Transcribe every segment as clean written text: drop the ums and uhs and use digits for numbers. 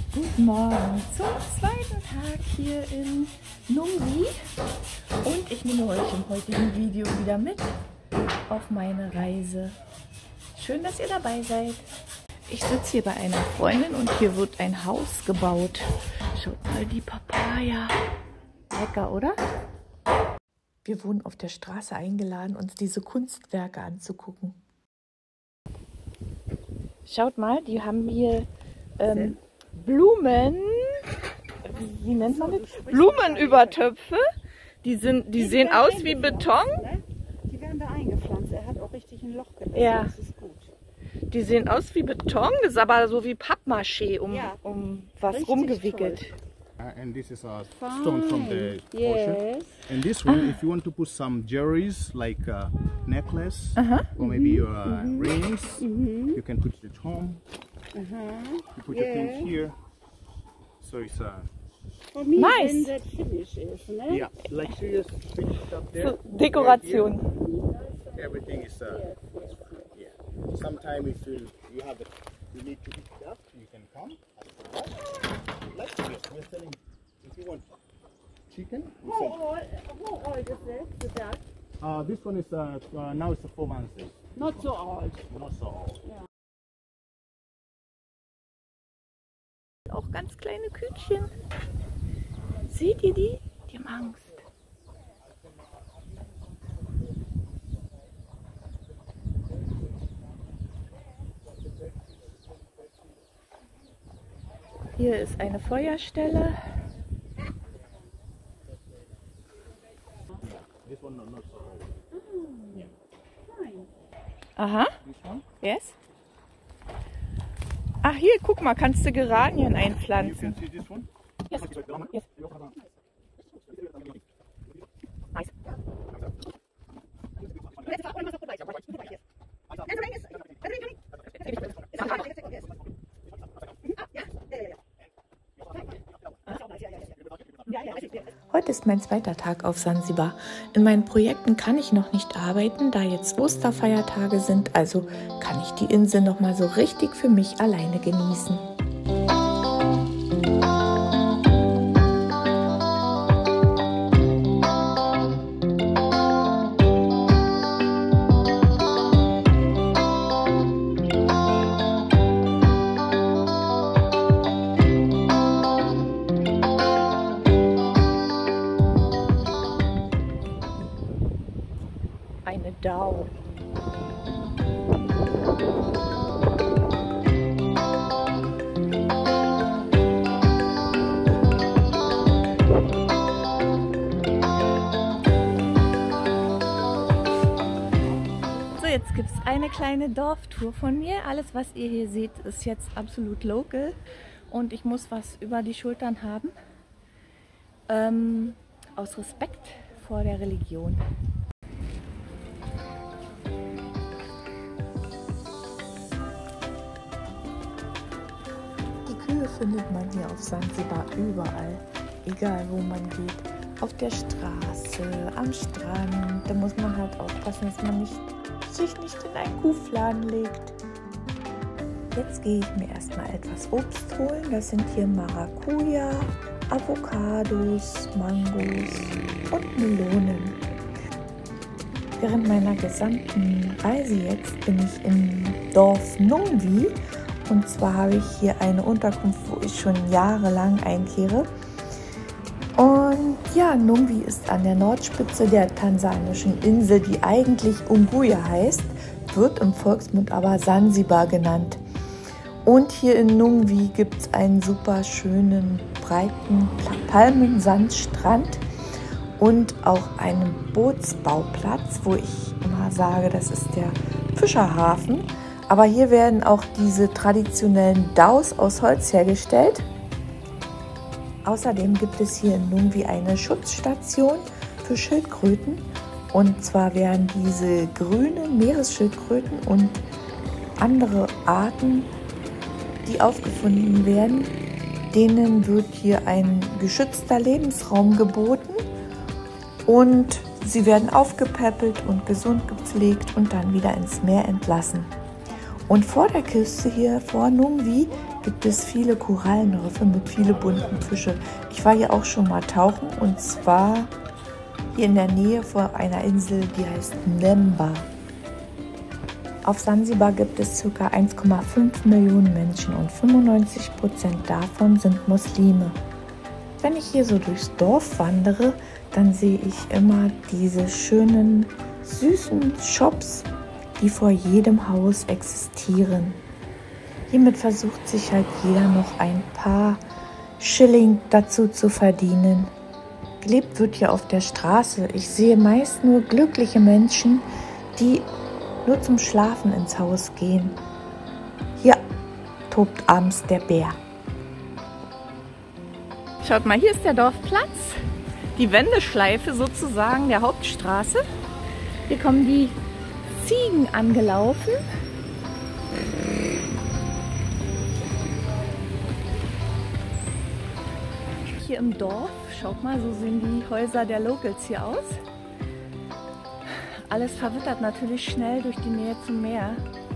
Guten Morgen zum zweiten Tag hier in Nung Vi und ich nehme euch im heutigen Video wieder mit auf meine Reise. Schön, dass ihr dabei seid. Ich sitze hier bei einer Freundin und hier wird ein Haus gebaut. Schaut mal die Papaya. Lecker, oder? Wir wurden auf der Straße eingeladen, uns diese Kunstwerke anzugucken. Schaut mal, die haben hier Blumen, wie nennt man das? Blumenübertöpfe. Die sehen aus wie Beton. Die werden da eingepflanzt. Er hat auch richtig ein Loch gelassen. Ja. Das ist gut. Die sehen aus wie Beton, das ist aber so wie Pappmaché um was richtig rumgewickelt. Toll. And this is a stone from the ocean. And this one, if you want to put some jewelries like a necklace or maybe your rings, you can put it at home. You put your things here. So it's For me, Nice. when that finish is, ne? yeah, like serious finished up there. So, Dekoration. Everything is yeah. Sometimes if you need to pick it up, you can come. Like this, we're selling. If you want chicken, we sell. How old is it, the duck? This one is now it's 4 months. Not so old. Not so old. Auch ganz kleine Küken. Seht ihr die? Die haben Angst. Hier ist eine Feuerstelle. This one not so old. Fine. Aha. This one? Yes. Ach, hier, guck mal, kannst du Geranien You einpflanzen. can see this one? Yes. Yes. Nice. Heute ist mein zweiter Tag auf Sansibar. In meinen Projekten kann ich noch nicht arbeiten, da jetzt Osterfeiertage sind, also kann ich die Insel noch mal so richtig für mich alleine genießen. Eine Dau. So, jetzt gibt es eine kleine Dorftour von mir. Alles, was ihr hier seht, ist jetzt absolut local. Und ich muss was über die Schultern haben. Aus Respekt vor der Religion. Kühe findet man hier auf Sansibar überall, egal wo man geht. Auf der Straße, am Strand, da muss man halt aufpassen, dass man sich nicht in einen Kuhfladen legt. Jetzt gehe ich mir erstmal etwas Obst holen. Das sind hier Maracuja, Avocados, Mangos und Melonen. Während meiner gesamten Reise jetzt bin ich im Dorf Nung Vi. Und zwar habe ich hier eine Unterkunft, wo ich schon jahrelang einkehre. Und ja, Nung Vi ist an der Nordspitze der tansanischen Insel, die eigentlich Unguja heißt, wird im Volksmund aber Sansibar genannt. Und hier in Nung Vi gibt es einen super schönen, breiten Palmensandstrand und auch einen Bootsbauplatz, wo ich immer sage, das ist der Fischerhafen. Aber hier werden auch diese traditionellen Daus aus Holz hergestellt. Außerdem gibt es hier in Nung Vi eine Schutzstation für Schildkröten. Und zwar werden diese grünen Meeresschildkröten und andere Arten, die aufgefunden werden, denen wird hier ein geschützter Lebensraum geboten. Und sie werden aufgepäppelt und gesund gepflegt und dann wieder ins Meer entlassen. Und vor der Küste hier vor Nung Vi gibt es viele Korallenriffe mit vielen bunten Fischen. Ich war hier auch schon mal tauchen und zwar hier in der Nähe von einer Insel, die heißt Nemba. Auf Sansibar gibt es ca. 1,5 Millionen Menschen und 95% davon sind Muslime. Wenn ich hier so durchs Dorf wandere, dann sehe ich immer diese schönen, süßen Shops, die vor jedem Haus existieren. Hiermit versucht sich halt jeder noch ein paar Schilling dazu zu verdienen. Gelebt wird hier auf der Straße. Ich sehe meist nur glückliche Menschen, die nur zum Schlafen ins Haus gehen. Hier tobt abends der Bär. Schaut mal, hier ist der Dorfplatz, die Wendeschleife sozusagen der Hauptstraße. Hier kommen die Ziegen angelaufen. Hier im Dorf, schaut mal, so sehen die Häuser der Locals hier aus. Alles verwittert natürlich schnell durch die Nähe zum Meer.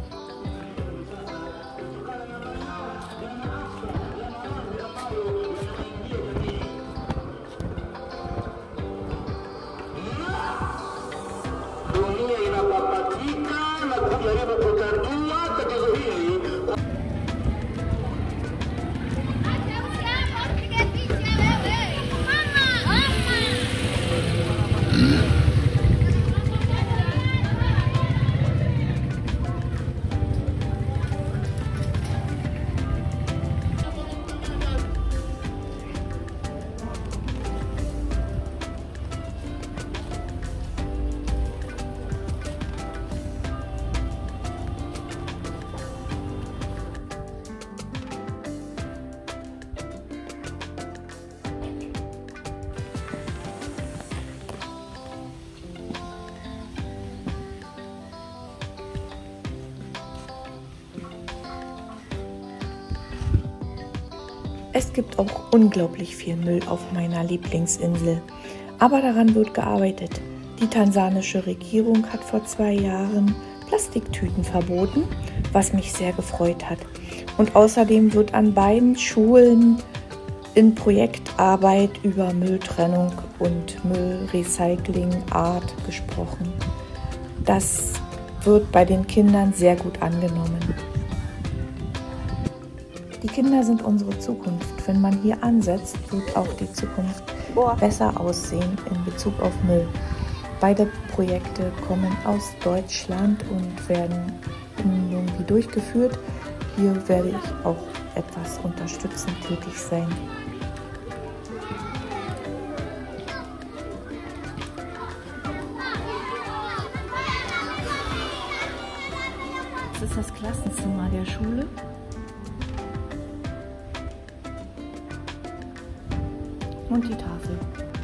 Es gibt auch unglaublich viel Müll auf meiner Lieblingsinsel, aber daran wird gearbeitet. Die tansanische Regierung hat vor 2 Jahren Plastiktüten verboten, was mich sehr gefreut hat. Und außerdem wird an beiden Schulen in Projektarbeit über Mülltrennung und Müllrecyclingart gesprochen. Das wird bei den Kindern sehr gut angenommen. Die Kinder sind unsere Zukunft. Wenn man hier ansetzt, wird auch die Zukunft besser aussehen in Bezug auf Müll. Beide Projekte kommen aus Deutschland und werden irgendwie durchgeführt. Hier werde ich auch etwas unterstützend tätig sein. Das ist das Klassenzimmer der Schule. Und die Tafel.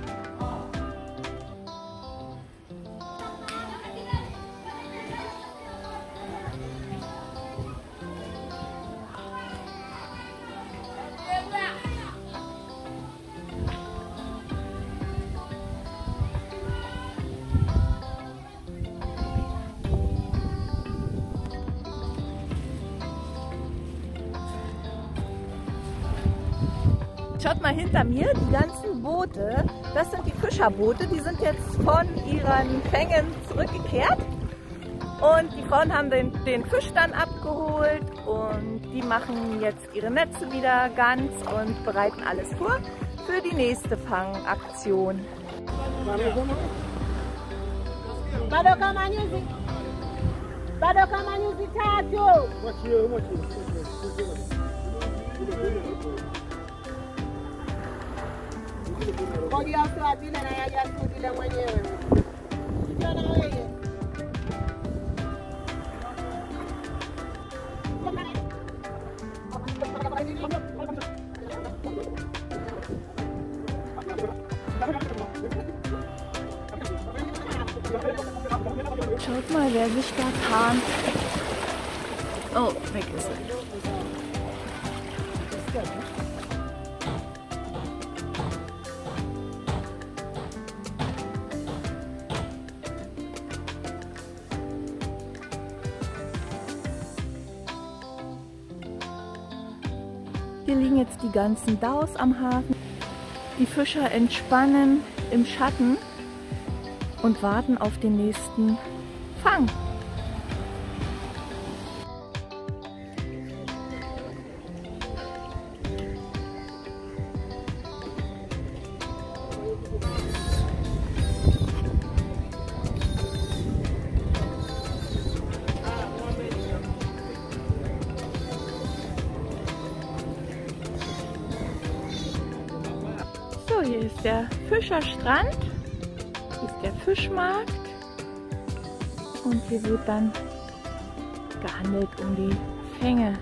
Schaut mal hinter mir, die ganzen Boote, das sind die Fischerboote, die sind jetzt von ihren Fängen zurückgekehrt und die Frauen haben den Fisch dann abgeholt und die machen jetzt ihre Netze wieder ganz und bereiten alles vor für die nächste Fangaktion. Schaut mal, wer sich da tarnt. Oh, weg ist er. Hier liegen jetzt die ganzen Daus am Hafen. Die Fischer entspannen im Schatten und warten auf den nächsten Fang. So, hier ist der Fischerstrand, hier ist der Fischmarkt und hier wird dann gehandelt um die Fänge.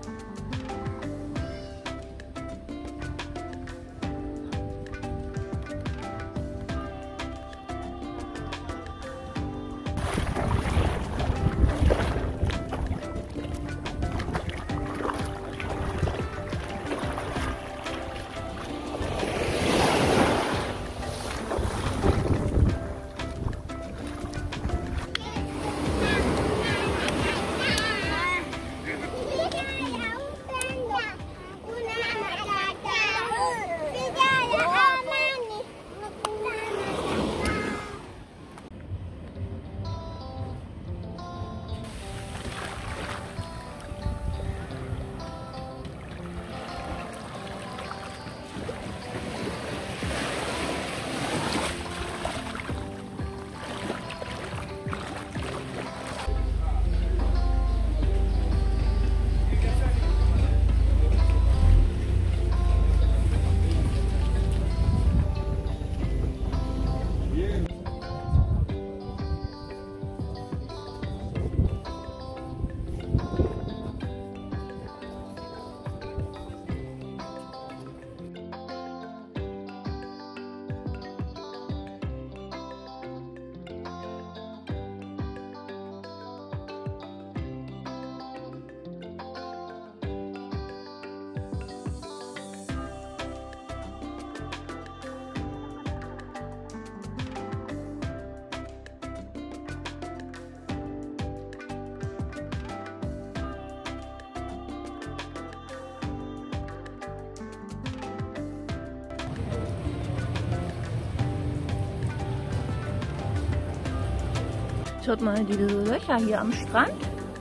Schaut mal diese Löcher hier am Strand.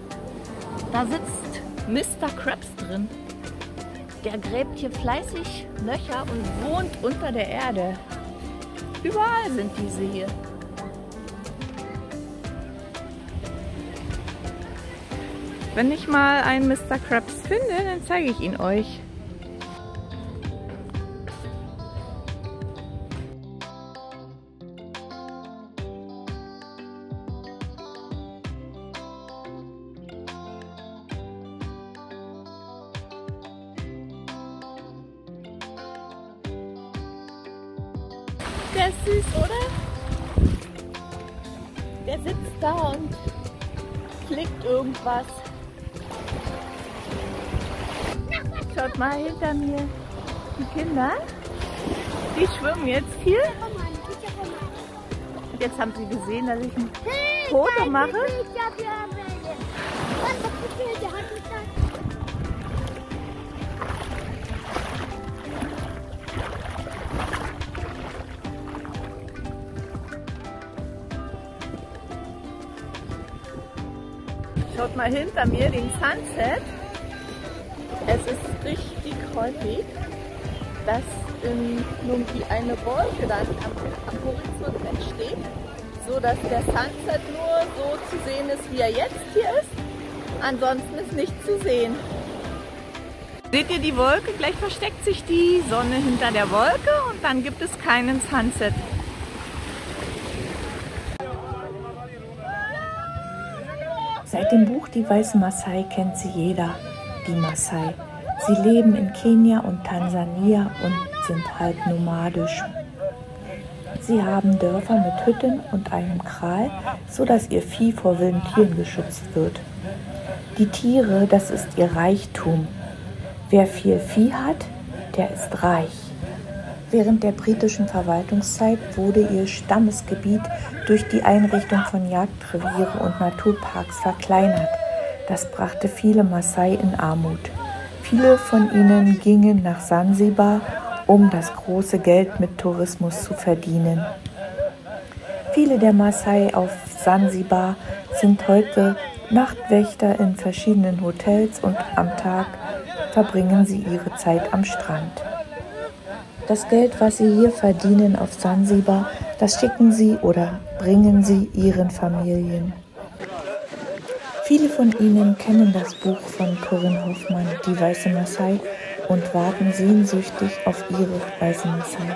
Da sitzt Mr. Krabs drin. Der gräbt hier fleißig Löcher und wohnt unter der Erde. Überall sind diese hier. Wenn ich mal einen Mr. Krabs finde, dann zeige ich ihn euch. Der ist süß, oder? Der sitzt da und flickt irgendwas. Schaut mal hinter mir. Die Kinder, die schwimmen jetzt hier. Und jetzt haben sie gesehen, dass ich ein Foto mache. Schaut mal hinter mir den Sunset. Es ist richtig häufig, dass irgendwie eine Wolke dann am Horizont entsteht, so dass der Sunset nur so zu sehen ist, wie er jetzt hier ist. Ansonsten ist nichts zu sehen. Seht ihr die Wolke? Gleich versteckt sich die Sonne hinter der Wolke und dann gibt es keinen Sunset. Seit dem Buch Die weiße Maasai kennt sie jeder, die Maasai. Sie leben in Kenia und Tansania und sind halb nomadisch. Sie haben Dörfer mit Hütten und einem Kral, sodass ihr Vieh vor wilden Tieren geschützt wird. Die Tiere, das ist ihr Reichtum. Wer viel Vieh hat, der ist reich. Während der britischen Verwaltungszeit wurde ihr Stammesgebiet durch die Einrichtung von Jagdreviere und Naturparks verkleinert. Das brachte viele Maasai in Armut. Viele von ihnen gingen nach Sansibar, um das große Geld mit Tourismus zu verdienen. Viele der Maasai auf Sansibar sind heute Nachtwächter in verschiedenen Hotels und am Tag verbringen sie ihre Zeit am Strand. Das Geld, was sie hier verdienen auf Sansibar, das schicken sie oder bringen sie ihren Familien. Viele von ihnen kennen das Buch von Corinne Hoffmann, Die weiße Maasai, und warten sehnsüchtig auf ihre weiße Maasai.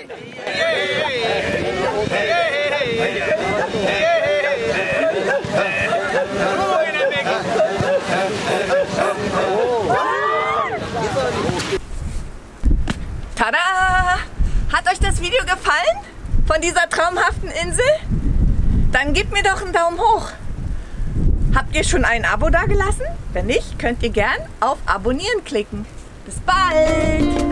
Tada! Hat euch das Video gefallen von dieser traumhaften Insel? Dann gebt mir doch einen Daumen hoch. Habt ihr schon ein Abo dagelassen? Wenn nicht, könnt ihr gern auf Abonnieren klicken. Bis bald!